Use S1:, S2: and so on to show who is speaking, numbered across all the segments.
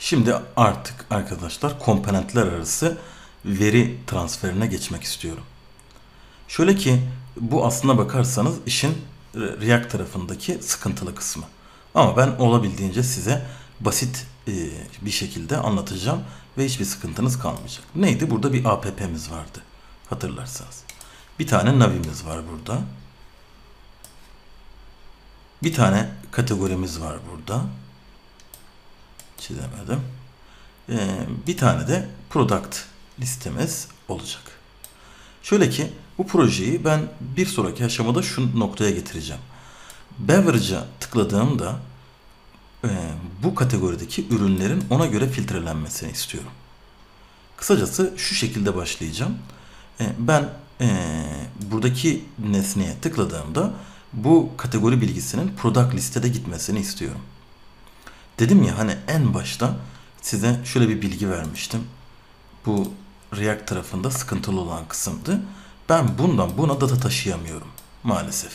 S1: Şimdi artık arkadaşlar komponentler arası veri transferine geçmek istiyorum. Şöyle ki bu aslına bakarsanız işin React tarafındaki sıkıntılı kısmı. Ama ben olabildiğince size basit bir şekilde anlatacağım ve hiçbir sıkıntınız kalmayacak. Neydi? Burada bir app'miz vardı hatırlarsanız. Bir tane navimiz var burada. Bir tane kategorimiz var burada. Çizemedim. Bir tane de product listemiz olacak. Şöyle ki bu projeyi ben bir sonraki aşamada şu noktaya getireceğim. Beverage'a tıkladığımda bu kategorideki ürünlerin ona göre filtrelenmesini istiyorum. Kısacası şu şekilde başlayacağım. Ben buradaki nesneye tıkladığımda bu kategori bilgisinin product listede gitmesini istiyorum. Dedim ya hani en başta size şöyle bir bilgi vermiştim. Bu React tarafında sıkıntılı olan kısımdı. Ben bundan buna data taşıyamıyorum maalesef.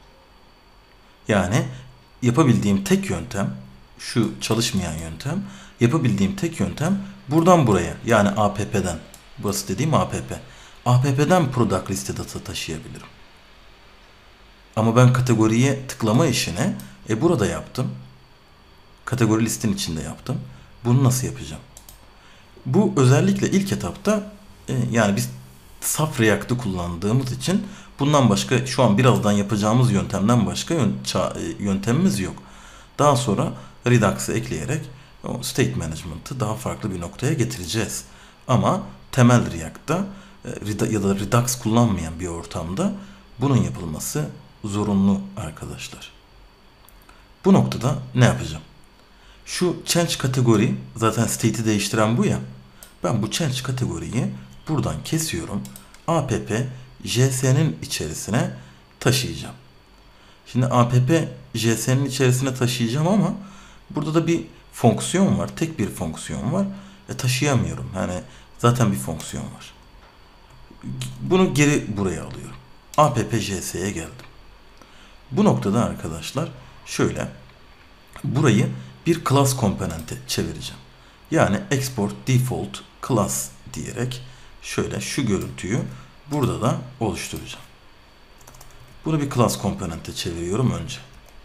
S1: Yani yapabildiğim tek yöntem, şu çalışmayan yöntem, yapabildiğim tek yöntem buradan buraya, yani app'den, burası dediğim app'den product liste data taşıyabilirim. Ama ben kategoriye tıklama işini burada yaptım. Kategori listin içinde yaptım. Bunu nasıl yapacağım? Bu özellikle ilk etapta yani biz saf React'ı kullandığımız için bundan başka şu an birazdan yapacağımız yöntemden başka yöntemimiz yok. Daha sonra Redux'ı ekleyerek o state management'ı daha farklı bir noktaya getireceğiz. Ama temel React'ta ya da Redux kullanmayan bir ortamda bunun yapılması zorunlu arkadaşlar. Bu noktada ne yapacağım? Şu change kategori zaten state'i değiştiren bu ya. Ben bu change kategoriyi buradan kesiyorum. App JS'nin içerisine taşıyacağım. Şimdi app JS'nin içerisine taşıyacağım ama burada da bir fonksiyon var. Tek bir fonksiyon var. Taşıyamıyorum. Yani zaten bir fonksiyon var. Bunu geri buraya alıyorum. App JS'ye geldim. Bu noktada arkadaşlar şöyle burayı bir class komponente çevireceğim. Yani export default class diyerek şöyle şu görüntüyü burada da oluşturacağım. Bunu bir class komponente çeviriyorum önce.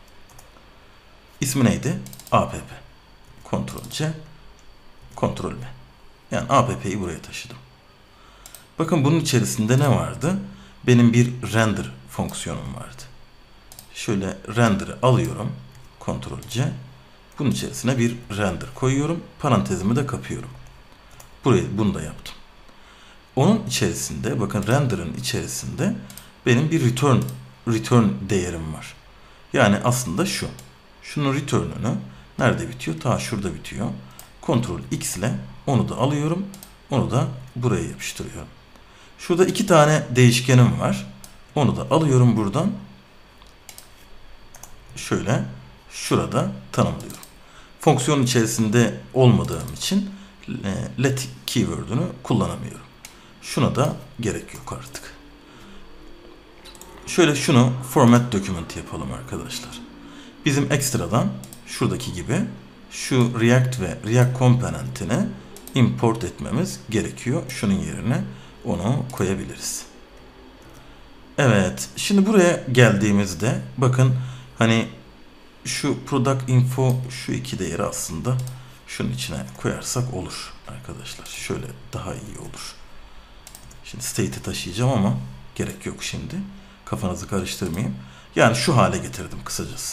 S1: İsmi neydi? App. Ctrl C, Ctrl V. Yani app'yi buraya taşıdım. Bakın bunun içerisinde ne vardı? Benim bir render fonksiyonum vardı. Şöyle render'ı alıyorum. Ctrl C. Bunun içerisine bir render koyuyorum. Parantezimi de kapıyorum. Bunu da yaptım. Onun içerisinde bakın render'ın içerisinde benim bir return değerim var. Yani aslında şu. Şunun return'ünü nerede bitiyor? Ta şurada bitiyor. Ctrl X ile onu da alıyorum. Onu da buraya yapıştırıyorum. Şurada iki tane değişkenim var. Onu da alıyorum buradan. Şöyle şurada tanımlıyorum. Fonksiyon içerisinde olmadığım için let keyword'ünü kullanamıyorum. Şuna da gerek yok artık. Şöyle şunu format document yapalım arkadaşlar. Bizim ekstradan şuradaki gibi şu React ve React komponentini import etmemiz gerekiyor. Şunun yerine onu koyabiliriz. Evet. Şimdi buraya geldiğimizde bakın hani şu product info şu iki değeri aslında şunun içine koyarsak olur arkadaşlar. Şöyle daha iyi olur. Şimdi state'i taşıyacağım ama gerek yok şimdi. Kafanızı karıştırmayayım. Yani şu hale getirdim kısacası.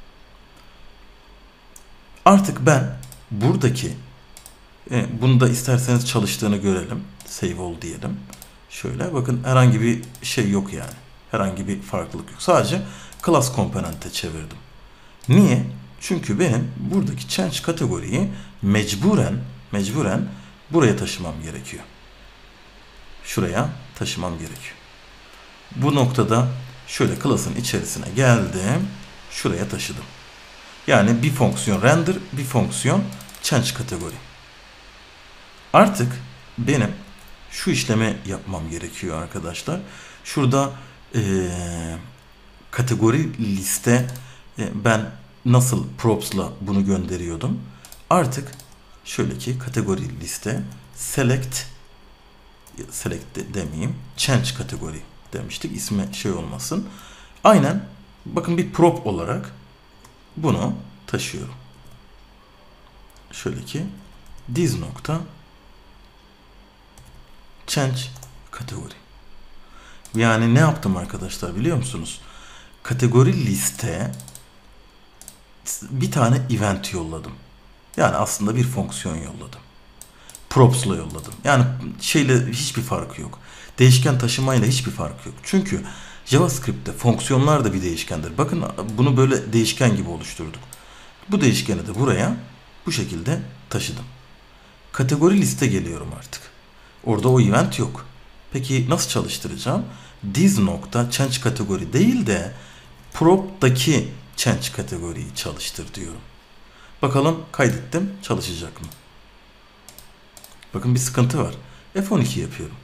S1: Artık ben buradaki bunu da isterseniz çalıştığını görelim. Save all diyelim. Şöyle bakın herhangi bir şey yok yani. Herhangi bir farklılık yok. Sadece class komponente çevirdim. Niye? Çünkü benim buradaki change kategoriyi mecburen buraya taşımam gerekiyor. Şuraya taşımam gerekiyor. Bu noktada şöyle class'ın içerisine geldim. Şuraya taşıdım. Yani bir fonksiyon render, bir fonksiyon change kategori. Artık benim şu işlemi yapmam gerekiyor arkadaşlar. Şurada kategori liste ben nasıl props'la bunu gönderiyordum. Artık şöyle ki kategori liste select demeyeyim, change kategori demiştik. İsmi şey olmasın. Aynen bakın bir prop olarak bunu taşıyorum. Şöyle ki this nokta change kategori. Yani ne yaptım arkadaşlar biliyor musunuz? Kategori liste bir tane event yolladım. Yani aslında bir fonksiyon yolladım. Props'la yolladım. Yani şeyle hiçbir farkı yok. Değişken taşımayla hiçbir farkı yok. Çünkü JavaScript'te fonksiyonlar da bir değişkendir. Bakın bunu böyle değişken gibi oluşturduk. Bu değişkeni de buraya bu şekilde taşıdım. Kategori liste geliyorum artık. Orada o event yok. Peki nasıl çalıştıracağım? This nokta change kategori değil de prop'taki change kategoriyi çalıştır diyorum. Bakalım kaydettim, çalışacak mı? Bakın bir sıkıntı var. F12 yapıyorum.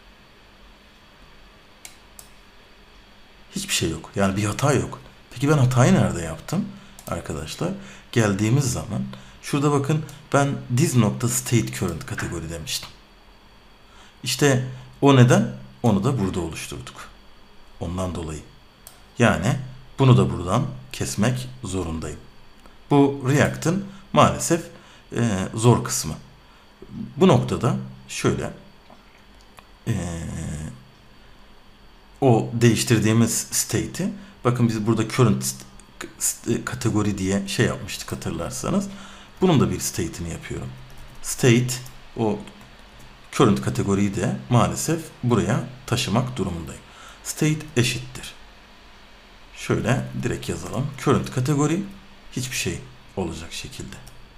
S1: Hiçbir şey yok. Yani bir hata yok. Peki ben hatayı nerede yaptım? Arkadaşlar geldiğimiz zaman şurada bakın ben this.state_current kategori demiştim. İşte o neden? Onu da burada oluşturduk. Ondan dolayı. Yani bunu da buradan kesmek zorundayım. Bu React'ın maalesef zor kısmı. Bu noktada şöyle o değiştirdiğimiz state'i bakın biz burada current kategori diye şey yapmıştık hatırlarsanız. Bunun da bir state'ini yapıyorum. State o current kategoriyi de maalesef buraya taşımak durumundayım. State eşittir. Şöyle direkt yazalım. Current kategori hiçbir şey olacak şekilde.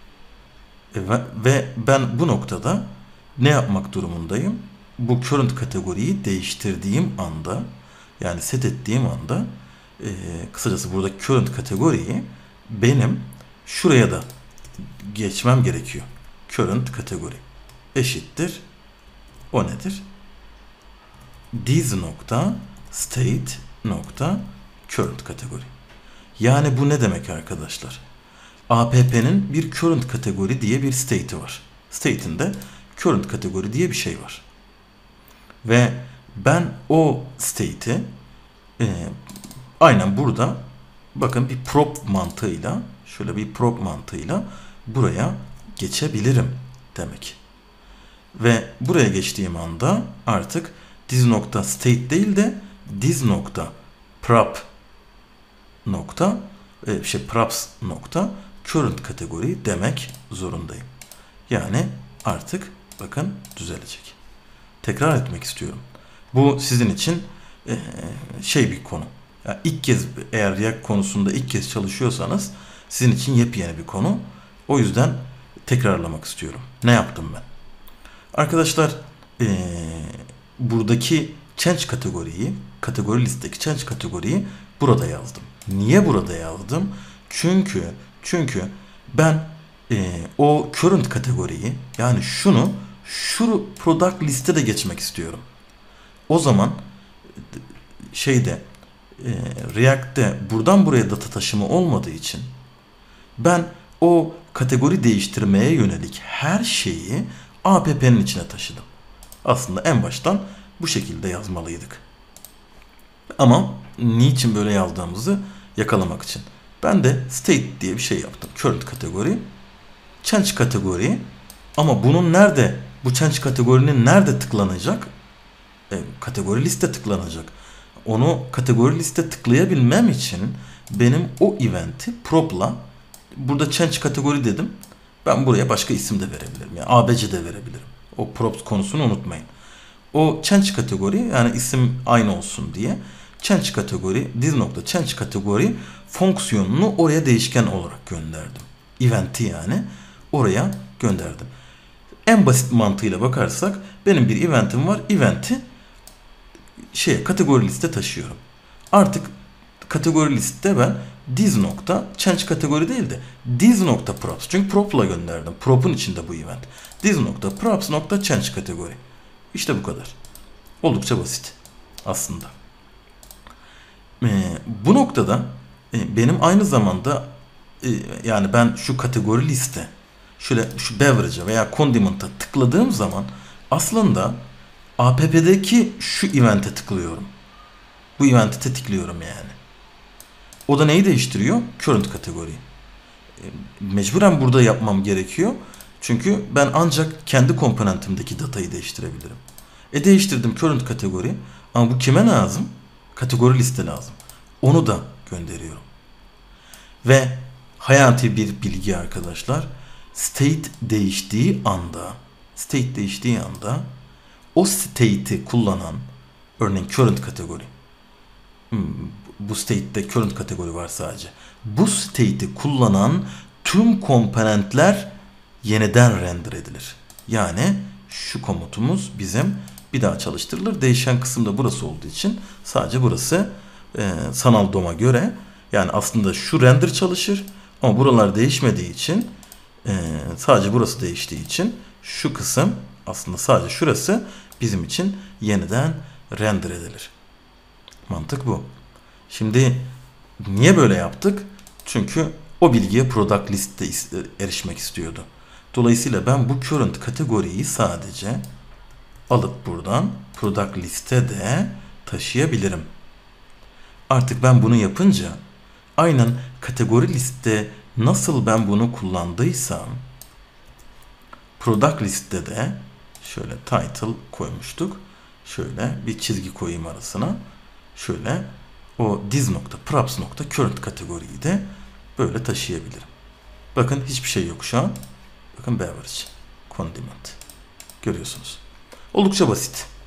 S1: Ve ben bu noktada ne yapmak durumundayım? Bu current kategoriyi değiştirdiğim anda yani set ettiğim anda kısacası burada current kategoriyi benim şuraya da geçmem gerekiyor. Current kategori eşittir. O nedir? This nokta state nokta current kategori. Yani bu ne demek arkadaşlar? APP'nin bir current kategori diye bir state'i var. State'inde current kategori diye bir şey var. Ve ben o state'i aynen burada bakın bir prop mantığıyla şöyle bir prop mantığıyla buraya geçebilirim demek. Ve buraya geçtiğim anda artık this nokta state değil de this nokta prop nokta props nokta current kategori demek zorundayım. Yani artık bakın düzelecek. Tekrar etmek istiyorum. Bu sizin için şey bir konu. Yani ilk kez eğer React konusunda ilk kez çalışıyorsanız sizin için yepyeni bir konu. O yüzden tekrarlamak istiyorum. Ne yaptım ben? Arkadaşlar buradaki change kategoriyi, kategori listedeki change kategoriyi burada yazdım. Niye burada yazdım? Çünkü ben o current kategoriyi yani şu product liste geçmek istiyorum. O zaman React'te buradan buraya data taşıma olmadığı için ben o kategori değiştirmeye yönelik her şeyi APP'nin içine taşıdım. Aslında en baştan bu şekilde yazmalıydık. Ama niçin böyle yazdığımızı yakalamak için. Ben de state diye bir şey yaptım. Current kategori, change kategori ama bunun nerede, bu change kategorinin nerede tıklanacak? Kategori liste tıklanacak. Onu kategori liste tıklayabilmem için benim o event'i prop'la burada change kategori dedim. Ben buraya başka isim de verebilirim. Yani ABC de verebilirim. O props konusunu unutmayın. O change kategori yani isim aynı olsun diye change kategori, this nokta change kategori fonksiyonunu oraya değişken olarak gönderdim. Event'i yani oraya gönderdim. En basit mantığıyla bakarsak benim bir event'im var. Event'i kategori liste taşıyorum. Artık kategori listede ben this nokta change kategori değil de this nokta props. Çünkü prop'la gönderdim. Prop'un içinde bu event. This nokta props nokta change kategori. İşte bu kadar. Oldukça basit aslında. Bu noktada benim aynı zamanda yani ben şu kategori liste şöyle şu beverage'a veya condiment'a tıkladığım zaman aslında app'deki şu event'e tıklıyorum. Bu event'i tetikliyorum yani. O da neyi değiştiriyor? Current kategori. Mecburen burada yapmam gerekiyor. Çünkü ben ancak kendi komponentimdeki datayı değiştirebilirim. Değiştirdim current kategori. Ama bu kime lazım? Kategori liste lazım. Onu da gönderiyorum. Ve hayati bir bilgi arkadaşlar. State değiştiği anda o state'i kullanan, örneğin current kategori. Bu state'de current kategori var sadece. Bu state'i kullanan tüm komponentler yeniden render edilir. Yani şu komutumuz bizim bir daha çalıştırılır. Değişen kısım da burası olduğu için sadece burası sanal DOM'a göre, yani aslında şu render çalışır ama buralar değişmediği için, sadece burası değiştiği için şu kısım, aslında sadece şurası bizim için yeniden render edilir. Mantık bu. Şimdi niye böyle yaptık? Çünkü o bilgiye product list'te erişmek istiyordu. Dolayısıyla ben bu current kategoriyi sadece alıp buradan product list'e de taşıyabilirim. Artık ben bunu yapınca aynen kategori liste nasıl ben bunu kullandıysam product list'te de şöyle title koymuştuk. Şöyle bir çizgi koyayım arasına. Şöyle o dis.props.current kategoriyi de böyle taşıyabilirim. Bakın hiçbir şey yok şu an. Bakın beverage, condiment. Görüyorsunuz. Oldukça basit.